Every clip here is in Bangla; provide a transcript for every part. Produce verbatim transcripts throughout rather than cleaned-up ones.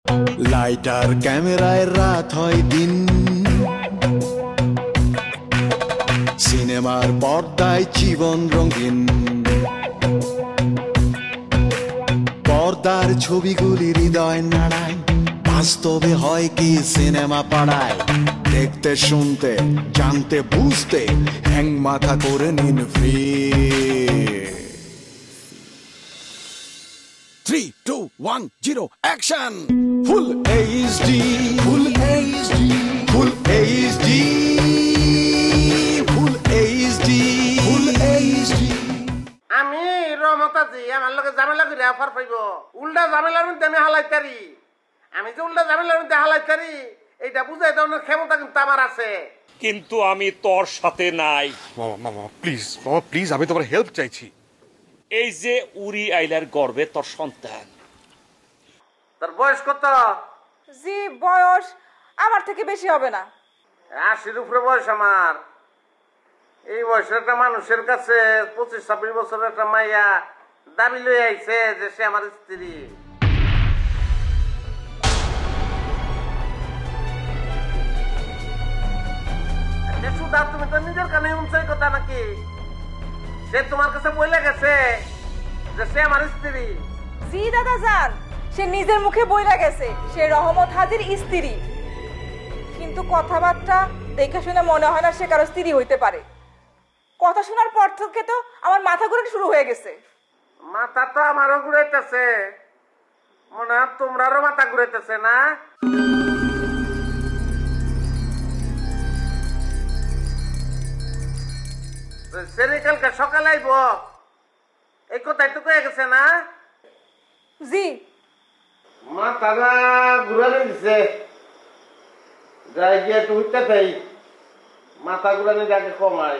লাইটার ক্যামেরায় রাত হয় দিন, সিনেমার পর্দায় জীবন রঙিন, পর্দার ছবিগুলি হৃদয় নাড়ায়, বাস্তবে হয় কি সিনেমা পাড়ায়। দেখতে শুনতে জানতে বুঝতে হ্যাং মাথা করে নিন free. Three two one zero action. Full HD, full HD, full HD, full HD, full HD. আমি রহমতাজি আমার লগে ঝামেলা করে অফার পাইব, উল্টা ঝামেলার মধ্যে আমি হালাইতারি। আমি যে উল্টা ঝামেলার মধ্যে হালাইতারি এইটা বুঝাই দেওয়ার ক্ষমতা কিন্তু আমার আছে। কিন্তু আমি তোর সাথে নাই। মামা মামা প্লিজ, মামা প্লিজ, আমি তোমার হেল্প চাইছি। এই যে উরি আইলার গর্ভে তোর সন্তান, তোর বয়স কত? জি বয়স আমার থেকে বেশি হবে না। আশির উপরে বয়স আমার। এই বয়সের একটা মানুষের কাছে পঁচিশ ছাব্বিশ বছরের একটা মাইয়া দাবি লই আইছে যে সে আমার স্ত্রী। সুধা, তুমি তো নিজের কানে শুনছো কথা নাকি? সে তোমার কাছে বলে গেছে যে সে আমার স্ত্রী? জি দাদা যান, সে নিজের মুখে বইলা গেছে সে রহমত হাজির স্ত্রী, কিন্তু কথাবার্তা দেখে শুনে মনে হয় না সে কারো স্ত্রী হইতে পারে। কথা শোনার পর থেকে তো আমার মাথা ঘুরে শুরু হয়ে গেছে। মাথা তো আমারও ঘুরাইতেছে, মনে হয় তোমরারও মাথা ঘুরাইতেছে না? সেরে কালকে সকালে আইব এই কথাই তো কয়ে গেছে না? জি। মাথাটা ঘুরানো দিছে, যাই গিয়ে একটু উঠতে থাই, মাথা ঘুরানি যাকে কমাই।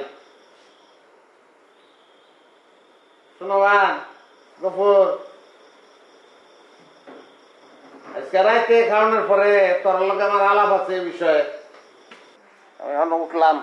শোনবান গফুর, আজকে রাইতে খাওয়ানোর পরে তোর লগে আমার আলাপ আছে এই বিষয়ে। আমি এখন উঠলাম।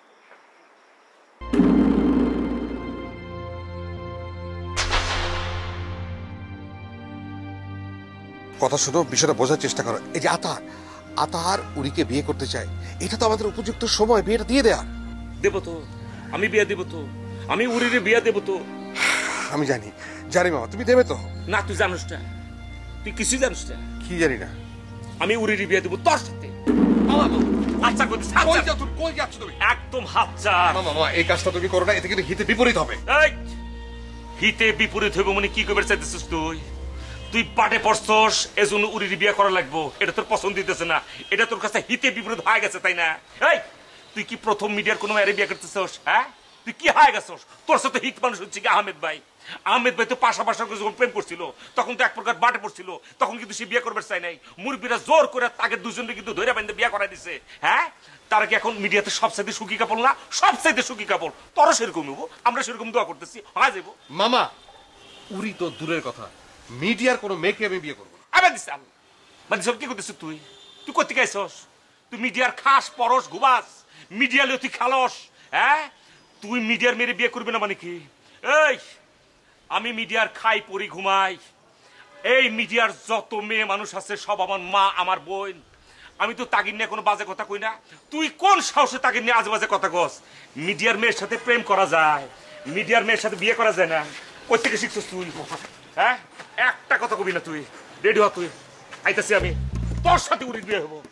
কথা শুনো, বিষয়টা বোঝার চেষ্টা করো। এই যে আতার আতার উরিকে বিয়ে করতে চায়, এটা তো আমাদের উপযুক্ত সময় বিয়েটা দিয়ে দেয়া। দেব তো, আমি বিয়ে দেব তো, আমি উরিরে বিয়ে দেব তো। আমি জানি জানি মামা, তুমি দেবে তো? না তুই জানিস না, তুই কিছু জানিস না। কি জানি না? আমি উরিরে বিয়ে দেব তোর সাথে। আচ্ছা করতে কই যাচ্ছ তুমি? কই যাচ্ছ তুমি? একদম হাত চার। মামা মামা এই কাজটা তুমি করো না, এতে কিন্তু হিতে বিপরীত হবে। এই হিতে বিপরীত হইব মানে কি কইবার চাইতেছিস তুই? তুই পাটে পড়ছস এজন্য উরির বিয়ে করা লাগবো, এটা তোর পছন্দ দিতেছে না, এটা তোর কাছে হিতে বিপরীত হয়ে গেছে তাই না? এই তুই কি প্রথম মিডিয়ার কোনো মেয়ের বিয়ে করতেছস? হ্যাঁ তুই কি হয়ে গেছস? তোর সাথে হিট মানুষ হচ্ছে কি আহমেদ ভাই। আহমেদ ভাই তো পাশাপাশি যখন প্রেম করছিল তখন তো এক প্রকার বাটে পড়ছিল, তখন কিন্তু সে বিয়ে করবার চাই নাই। মুরব্বীরা জোর করে তাকে দুজনকে কিন্তু ধরে বেঁধে বিয়ে করাই দিছে। হ্যাঁ তারা কি এখন মিডিয়াতে সবচাইতে সুখী কাপড় না? সবচাইতে সুখী কাপড়। তোরও সেরকম হবো, আমরা সেরকম দোয়া করতেছি, হয়ে যাবো। মামা উরি তো দূরের কথা, মিডিয়ার কোনো মেয়েকে আমি বিয়ে করবো না। আবার দিস মানে সব কি করতেছিস তুই? তুই করতে গাইছস? তুই মিডিয়ার খাস পরশ ঘুবাস, মিডিয়া লিয়ে তুই খালস। হ্যাঁ তুই মিডিয়ার মেরে বিয়ে করবি না মানে কি? এই আমি মিডিয়ার খাই পরি ঘুমাই, এই মিডিয়ার যত মেয়ে মানুষ আছে সব আমার মা আমার বোন। আমি তো তাগির নিয়ে কোনো বাজে কথা কই না। তুই কোন সাহসে তাগির নিয়ে আজে বাজে কথা কস? মিডিয়ার মেয়ের সাথে প্রেম করা যায়, মিডিয়ার মেয়ের সাথে বিয়ে করা যায় না। কই থেকে শিখছস তুই? হ্যাঁ একটা কথা কবি না তুই। রেডি হ, তুই আইতাছি, আমি তোর সাথে উড়ি বিয়ে হবো।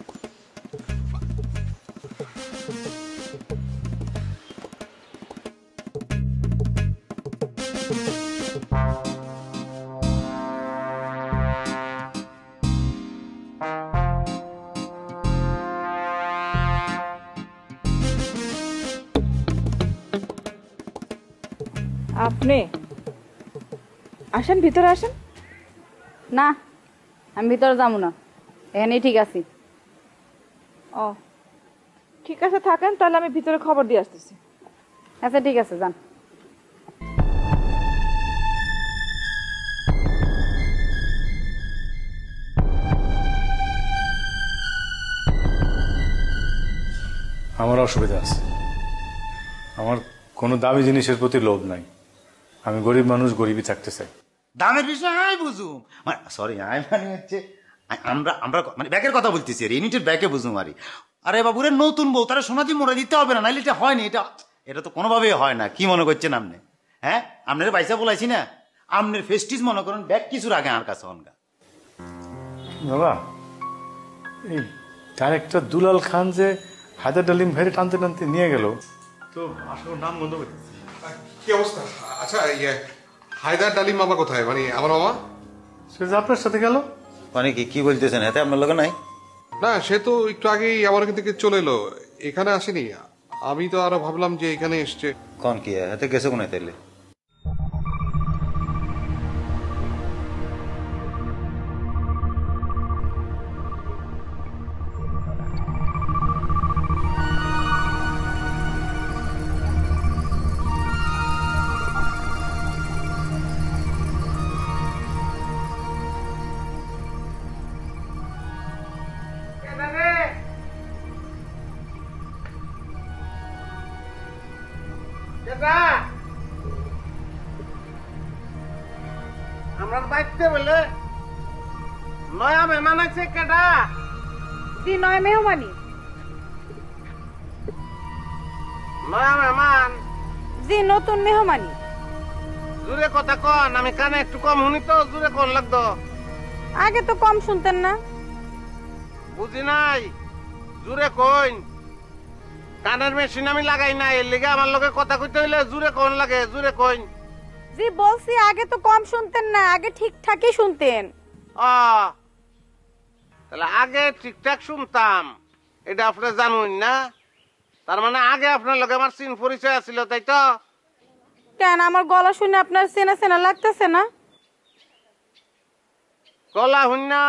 আপনি আসেন, ভিতরে আসেন। না আমি ভিতরে যাবো না, এখানেই ঠিক আছি। ও ঠিক আছে থাকেন, তাহলে আমি ভিতরে খবর দিয়ে আসতেছি। আচ্ছা ঠিক আছে যান। আমার অসুবিধা আছে, আমার কোনো দামি জিনিসের প্রতি লোভ নাই। আমি গরিব মানুষ, গরিবই থাকতে চাই। দামের বিষয় আমি বুঝুম, সরি আমি মানে হচ্ছে আমরা আমরা মানে ব্যাগের কথা বলতেছি আর ইউনিটের ব্যাগে বুঝুম আরি। আরে বাবুরে নতুন বউ তারা সোনাদি মোড়া দিতে হবে না, নাইলে এটা হয়নি। এটা এটা তো কোনোভাবেই হয় না। কি মনে করছেন আপনি? হ্যাঁ আপনার পয়সা বলাইছি না, আপনার ফেস্টিজ মনে করেন ব্যাগ কিছুর আগে আমার কাছে অনগা। বাবা এই ডাইরেক্টর দুলাল খান যে হায়দার ডালিম ভাইরে টানতে টানতে নিয়ে গেল, তো আসলে নাম বন্ধ করতেছি। কি অবস্থা? আচ্ছা ইয়ে হায়দার ডালিম মামা কোথায়? মানে আমার মামা সে যে আপনার সাথে গেল। মানে কি কি বলতেছেন? এতে আপনার লোক নাই? না সে তো একটু আগেই আমার এখান থেকে চলে এলো, এখানে আসেনি। আমি তো আরো ভাবলাম যে এখানে এসছে। কোন কি এতে গেছে কোনে তাইলে? আমার বাইতে বলে নয়া মেহমান আছে কেডা? জি নয় মেহমানি। নয়া মেহমান? জি নতুন মেহমানি। জুড়ে কথা কন, আমি কানে একটু কম শুনি তো, জুড়ে কোন লাগতো? আগে তো কম শুনতেন না। বুঝি নাই, জুড়ে কইন। কানের মেশিন আমি লাগাই নাই, এর লিগে আমার লগে কথা কইতে হইলে জুড়ে কোন লাগে, জুড়ে কইন। জি বলছি আগে তো কম শুনতেন না, আগে ঠিকঠাকই শুনতেন। ও তাহলে আগে ঠিকঠাক শুনতাম, এটা আপনি জানুন না? তার মানে আগে আপনার লগে আমার চিন পরিচয় আছিল, তাই তো? কেন আমার গলা শুনে আপনার চেনা চেনা লাগতেছে না? গলা শুন না?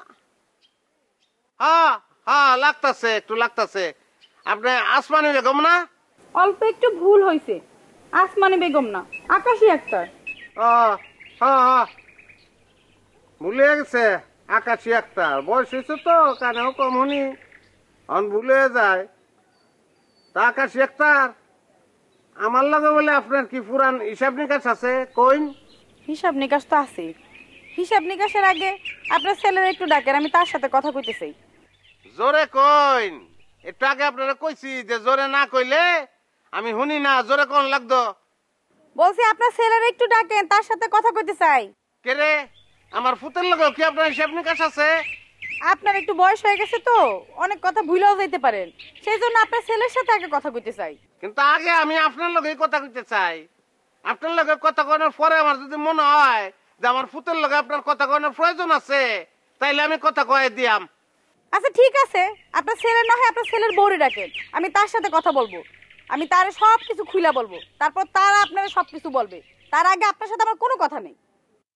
হ্যাঁ হ্যাঁ লাগতেছে, একটু লাগতেছে। আপনি আসমানি বেগম না? অল্প একটু ভুল হয়েছে, আসমানি বেগম না, আকাশী আক্তার। ও হ্যাঁ হ্যাঁ ভুলে গেছে, আকাশী আক্তার। বয়স হয়েছে তো, কানেও কম শুনি, অন ভুলে যায়। তা আকাশী আক্তার, আমার লগে বলে আপনার কি পুরান হিসাব নিকাশ আছে? কইন। হিসাব নিকাশ তো আছে। হিসাব নিকাশের আগে আপনার ছেলের একটু ডাকেন, আমি তার সাথে কথা কইতে চাই। জোরে কইন। একটু আগে আপনারা কইছি যে জোরে না কইলে আমি শুনি না, জোরে কোন লাগতো? বলছি আপনার ছেলের একটু ডাকেন, তার সাথে কথা কইতে চাই। কে রে? আমার ফুতের লগে কি আপনার হিসাব নিকাশ আছে? আপনার একটু বয়স হয়ে গেছে তো, অনেক কথা ভুলেও যাইতে পারেন, সেই জন্য আপনার ছেলের সাথে আগে কথা কইতে চাই। কিন্তু আগে আমি আপনার লগেই কথা কইতে চাই। আপনার লগে কথা কইনোর পরে আমার যদি মনে হয় যে আমার ফুতের লগে আপনার কথা কইনোর প্রয়োজন আছে, তাইলে আমি কথা কয়ে দিয়াম। আচ্ছা ঠিক আছে, আপনার ছেলে না হয় আপনার ছেলের বউরে ডাকেন, আমি তার সাথে কথা বলবো। আমি তার সব কিছু খুইলা বলবো, তারপর তারা আপনারা সব কিছু বলবে। তার আগে আপনার সাথে আমার কোনো কথা নেই।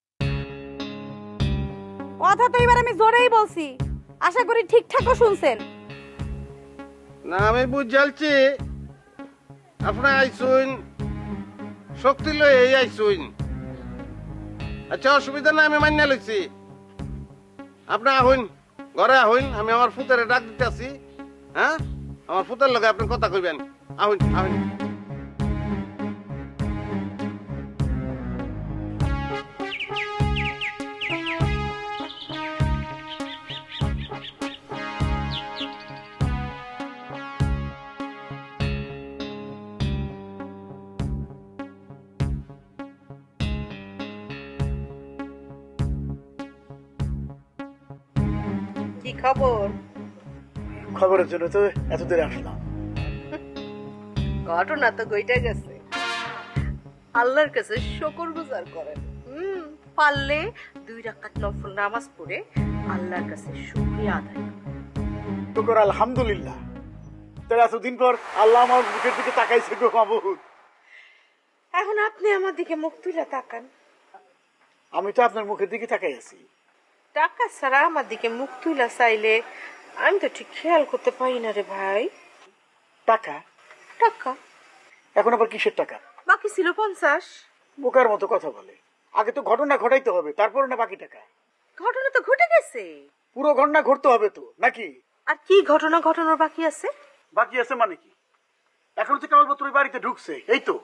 কথা তো এবার আমি জোরেই বলছি, আশা করি ঠিকঠাকও শুনছেন। না আমি বুঝালছি, আপনার আইসুন শক্তি লই এই আইসুন। আচ্ছা অসুবিধা না, আমি মান্য লইছি। আপনি আহুন, ঘরে আহুন, আমি আমার ফুতের ডাক দিতে আসি। হ্যাঁ আমার ফুতের লগে আপনি কথা কইবেন। আহুন আহুন। কি খবর? খবরের জন্য তো এত দেরি আসলাম। ঘটনা তো গইটা গেছে, আল্লাহর কাছে শুকর গুজার করেন। হুম পারলে দুই রাকাত নফল নামাজ পড়ে আল্লাহর কাছে শুকরিয়া আদায় করেন। শুকর আলহামদুলিল্লাহ। তাহলে এতদিন পর আল্লাহ আমার মুখের দিকে তাকাইছে গো মাবুদ। এখন আপনি আমার দিকে মুখ তুলে তাকান। আমি তো আপনার মুখের দিকে তাকাই আছি। টাকা ছাড়া আমার দিকে মুখ তুলে চাইলে আমি তো ঠিক খেয়াল করতে পারি না রে ভাই। টাকা? টাকা? এখন আবার কিসের টাকা? বাকি ছিল পঞ্চাশ। বোকার মতো কথা বলে। আগে তো ঘটনা ঘটাইতে হবে, তারপরে না বাকি টাকা। ঘটনা তো ঘটে গেছে। পুরো ঘটনা ঘটতে হবে তো নাকি? আর কি ঘটনা ঘটনার বাকি আছে? বাকি আছে মানে কি? এখন তো কেবলমাত্র ওই বাড়িতে ঢুকছে, এই তো।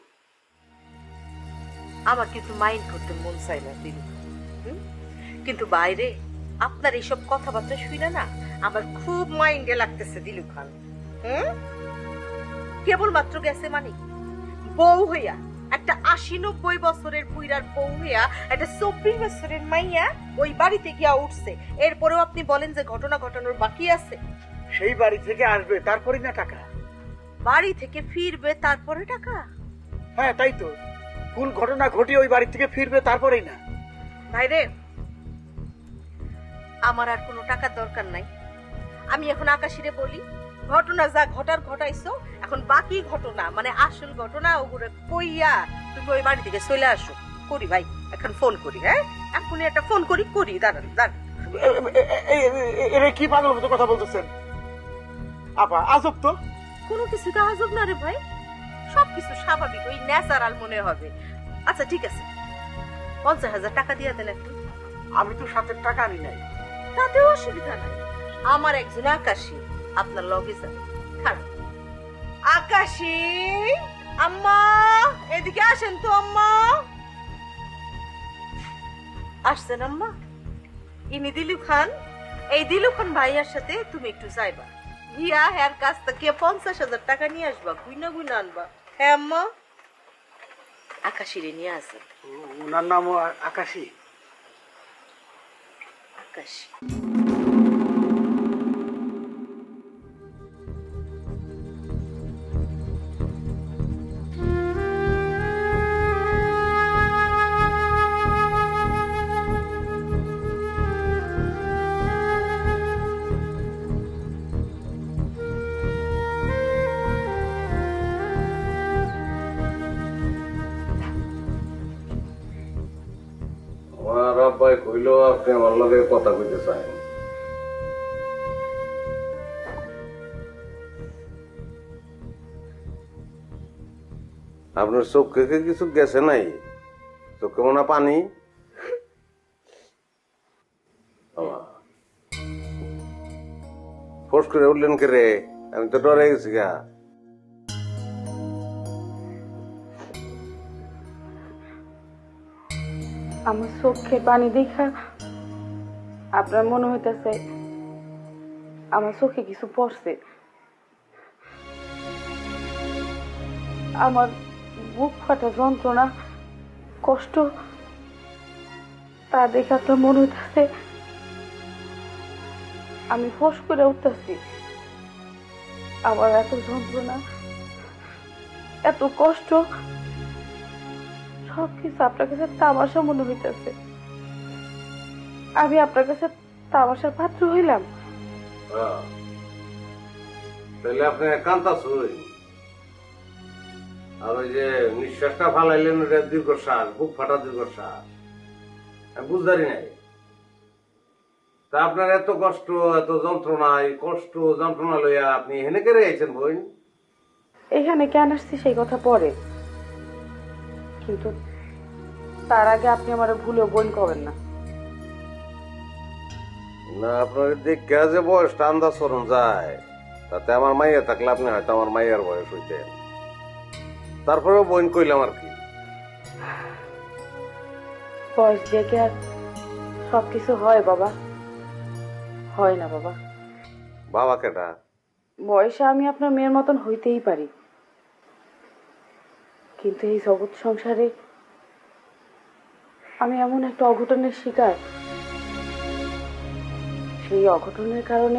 আমার কিন্তু মাইন্ড করতে মন চাই না দিল, কিন্তু বাইরে আপনার এইসব কথাবার্তা শুনে না আমার খুব মাইন্ডে লাগতেছে দিলু খান। হুম, কেবলমাত্র গেছে মানে বউ হইয়া, একটা আশি নব্বই বছরের বুইরার বউ হইয়া একটা চব্বিশ বছরের মাইয়া ওই বাড়িতে গিয়া উঠছে। এরপরেও আপনি বলেন যে ঘটনা ঘটানোর বাকি আছে। সেই বাড়ি থেকে আসবে তারপরে না টাকা, বাড়ি থেকে ফিরবে তারপরে টাকা? হ্যাঁ তাই তো, ফুল ঘটনা ঘটিয়ে ওই বাড়ি থেকে ফিরবে তারপরেই না। ভাইরে, আমার আর কোনো টাকার দরকার নাই। আমি এখন আকাশিরে বলি, ঘটনা যা ঘটার ঘটাইছো, এখন বাকি ঘটনা মানে আসল ঘটনা ওগুলো কইয়া তুমি ওই বাড়ি থেকে চলে আসো। করি ভাই, এখন ফোন করি। হ্যাঁ, এখনই একটা ফোন করি করি দাঁড়ান দাঁড়ান। এরে কি পাগল মতো কথা বলতেছেন আপা? আজব তো। কোনো কিছু তো আজব না রে ভাই, সবকিছু স্বাভাবিক, ওই ন্যাচারাল মনে হবে। আচ্ছা ঠিক আছে, পঞ্চাশ হাজার টাকা দিয়ে দেন একটু। আমি তো সাথে টাকা আনি নাই। তাতেও অসুবিধা নাই, আমার একজন আকাশী আপনার লগে যাবে। খারাপ আকাশী, আম্মা এদিকে আসেন তো। আম্মা আসছেন? আম্মা, ইনি দিলু খান। এই দিলু খান ভাইয়ার সাথে তুমি একটু যাইবা, গিয়া হ্যার কাছ থেকে পঞ্চাশ হাজার টাকা নিয়ে আসবা, গুইনা গুইনা আনবা। হ্যাঁ আম্মা, আকাশীরে নিয়ে আসেন। ওনার নাম আকাশী? আকাশী। আব্বাই কইলো আপনি আমার লগে কথা কইতে চান। আপনার চোখে কিছু গেছে নাই? চোখে মনে পানি? ফোর্স করে উঠলেন কে রে? আমি তো ডরে গেছি গা। আমার চোখে পানি দেখা আপনার মনে হইতেছে আমার চোখে কিছু পড়ছে। আমার বুক ফাটা যন্ত্রণা, কষ্ট, তা দেখে আপনার মনে হইতেছে আমি ফোঁস করে উঠতেছি। আমার এত যন্ত্রণা, এত কষ্ট, সবকিছু আপনার কাছে তামাশা মনে হইতেছে। আমি আপনার কাছে তামাশার পাত্র হইলাম। তাহলে আপনি কান্তাছুই, আর ওই যে নিঃশ্বাসটা ফালাইলেন ওটা দীর্ঘশ্বাস, বুক ফাটা দীর্ঘশ্বাস, আমি বুঝদারি নাই। তা আপনার এত কষ্ট, এত যন্ত্রণা, এই কষ্ট যন্ত্রণা লইয়া আপনি এখানে কে রয়েছেন বোন? এখানে কেন আসছি সেই কথা পরে, কিন্তু তার আগে আপনি আমার ভুলেও বোন করবেন না। না, আপনার দেখে যে বয়সটা আন্দাজ করুন যায়, তাতে আমার মাইয়া থাকলে আপনি হয়তো আমার মাইয়ার বয়স হইতেন। তারপরেও বোন কইলাম আর কি। বয়স দেখে আর সবকিছু হয় বাবা? হয় না বাবা। বাবা কেটা? বয়সে আমি আপনার মেয়ের মতন হইতেই পারি, কিন্তু এই জগৎ সংসারে আমি এমন একটা অঘটনের শিকার, সেই অঘটনের কারণে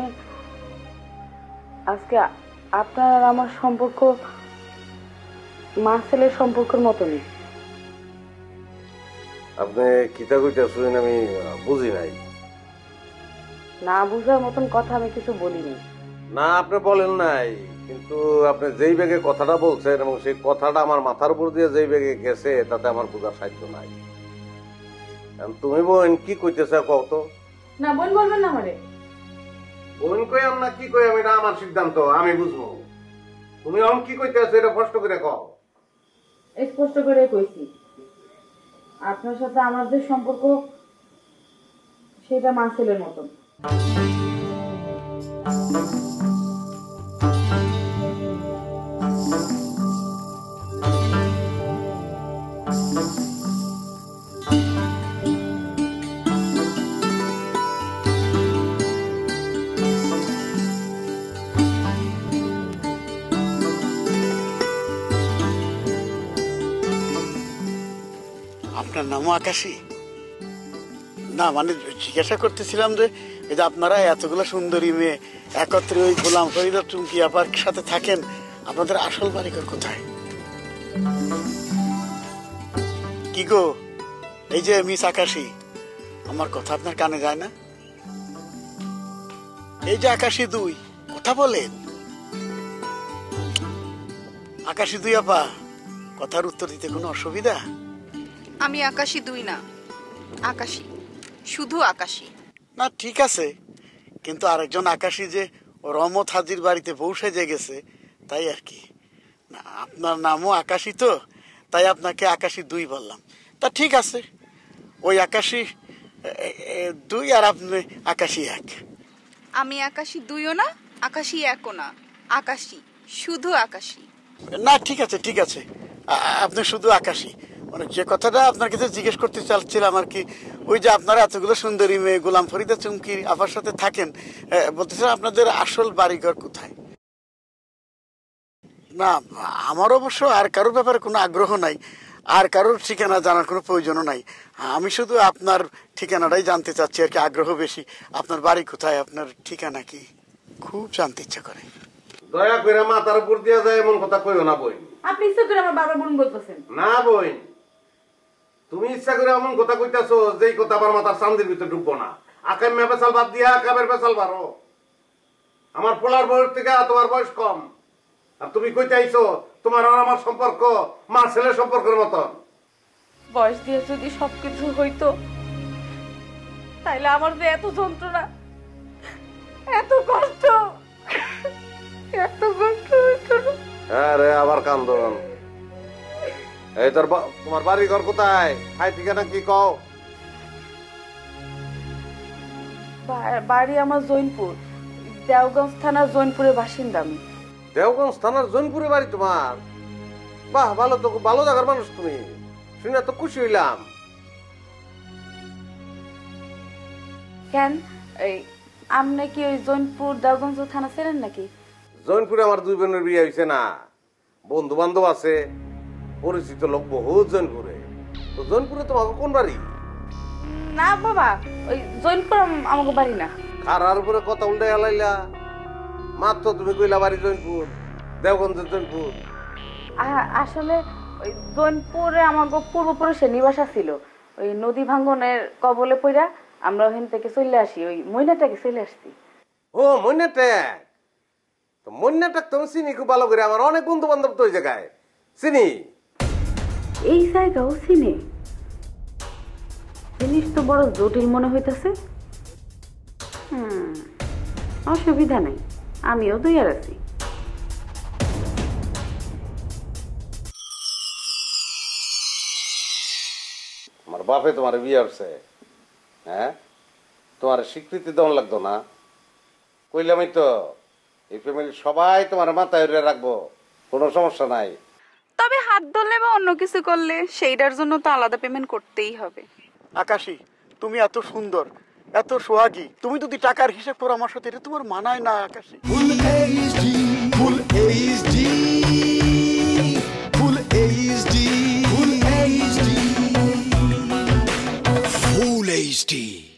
আজকে আপনার আর আমার সম্পর্ক মা ছেলের সম্পর্কের মতনই। আপনি কিতা কইতাছেন আমি বুঝি নাই। না বুঝার মতন কথা আমি কিছু বলিনি। না, আপনি বলেন নাই, কিন্তু আপনি যেই বেগে কথাটা বলছেন এবং সেই কথাটা আমার মাথার উপর দিয়ে যেই বেগে গেছে তাতে আমার বোঝার সাধ্য নাই। তুমি বোন কি কইতেছে কত? না বোন বলবেন না আমারে। বোন কইম না কি কইম এটা আমার সিদ্ধান্ত, আমি বুঝবো। তুমি অন কি কইতেছো এটা স্পষ্ট করে কও। স্পষ্ট করে কইছি, আপনার সাথে আমার যে সম্পর্ক সেটা মা ছেলের মতন। আপনার নামও আকাশী? না মানে জিজ্ঞাসা করতেছিলাম যে এই যে আপনারা এতগুলো সুন্দরী মেয়ে একত্রে ওই গোলাম ফরিদা চুমকি আপার সাথে থাকেন, আপনাদের আসল বাড়িঘর কোথায়? কি গো এই যে মিস আকাশী, আমার কথা আপনার কানে যায় না? এই যে আকাশী দুই, কথা বলেন। আকাশী দুই আপা, কথার উত্তর দিতে কোনো অসুবিধা? আমি আকাশী দুই না, আকাশী, শুধু আকাশী। না ঠিক আছে, কিন্তু আরেকজন আকাশী যে রহমত হাজির বাড়িতে বউ সেজে গেছে তাই আর কি। না আপনার নামও আকাশী তো, তাই আপনাকে আকাশী দুই বললাম। তা ঠিক আছে, ওই আকাশী দুই আর আপনি আকাশী এক। আমি আকাশী দুইও না, আকাশী একও না, আকাশী, শুধু আকাশী। না ঠিক আছে ঠিক আছে, আপনি শুধু আকাশী। মানে যে কথাটা আপনার কাছে জিজ্ঞেস করতে চাচ্ছিলাম আর কি, ওই যে আপনারা এতগুলো সুন্দরী মেয়ে গোলাম ফরিদা চুমকি আপার সাথে থাকেন, বলতেছেন আপনাদের আসল বাড়িঘর কোথায়? না আমার অবশ্য আর কারোর ব্যাপারে কোনো আগ্রহ নাই, আর কারোর ঠিকানা জানার কোনো প্রয়োজনও নাই। আমি শুধু আপনার ঠিকানাটাই জানতে চাচ্ছি আর কি, আগ্রহ বেশি। আপনার বাড়ি কোথায়, আপনার ঠিকানা কি, খুব জানতে ইচ্ছা করে। দয়া করে মাথার উপর দিয়ে যায় এমন কথা কইও না বই। আপনি ইচ্ছা করে আমার বারবার বোন বলতেছেন। না বই, তুমি ইচ্ছা করে এমন কথা কইতাছো যেই কথা আমার মাথার চান্দির ভিতরে ঢুকবো না। আকাম মে পেছাল বাদ দিয়া আকামের পেছাল বাড়ো। আমার পোলার বয়স থেকে তোমার বয়স কম, আর তুমি কইতে আইছো তোমার আর আমার সম্পর্ক মা ছেলে সম্পর্কের মতন। বয়স দিয়ে যদি সবকিছু হইতো তাইলে আমার যে এত যন্ত্রণা, এত কষ্ট, এত কষ্ট হইতো না। হ্যাঁ রে, আবার কান্দন। এই তোর তোমার বাড়ি ঘর কোথায়, খাই ঠিকানা কি কও? বাড়ি আমার জৈনপুর, দেওগঞ্জ থানার জৈনপুরের বাসিন্দা আমি। দেওগঞ্জ থানার জৈনপুরে বাড়ি তোমার? বাহ, ভালো তো, ভালো জায়গার মানুষ তুমি, শুনে তো খুশি হইলাম। কেন এই আপনি কি ওই জৈনপুর দেওগঞ্জ থানা ছিলেন নাকি? জৈনপুরে আমার দুই বোনের বিয়ে হয়েছে না, বন্ধু বান্ধব আছে, পরিচিত লোক বহুত জৈনপুরে। তো জৈনপুরে তোমাকে কোন বাড়ি? না বাবা, ওই জৈনপুর আমাকে বাড়ি না। খারার উপরে কথা উল্টে এলাইলা, মাত্র তুমি কইলা বাড়ি জৈনপুর, দেওগঞ্জের জৈনপুর। আসলে ওই জৈনপুরে আমাকে পূর্বপুরুষের নিবাস ছিল, ওই নদী ভাঙ্গনের কবলে পড়া আমরা ওখান থেকে চলে আসি, ওই মইনাটাকে চলে আসছি। ও মইনাটাক, তো মইনাটাক তুমি চিনি খুব ভালো করে, আমার অনেক বন্ধু বান্ধব তো ওই জায়গায় চিনি। এই জায়গাও চিনি? জিনিস তো বড় জটিল মনে হইতেছে। হুম, অসুবিধা নাই, আমিও দুই আর আছি। আমার বাপে তোমার বিয়ে হচ্ছে, হ্যাঁ তোমার স্বীকৃতি দেওয়া লাগতো না? কইলামই তো, এই ফ্যামিলির সবাই তোমার মাথায় রাখবো, কোনো সমস্যা নাই। তবে হাত ধরলে বা অন্য কিছু করলে সেইটার জন্য তো আলাদা পেমেন্ট করতেই হবে। আকাশী, তুমি এত সুন্দর, এত সোহাগী, তুমি যদি টাকার হিসাব করো আমার সাথে, এটা তোমার মানায় না আকাশী। Full HD, full HD, full HD, full HD, full HD.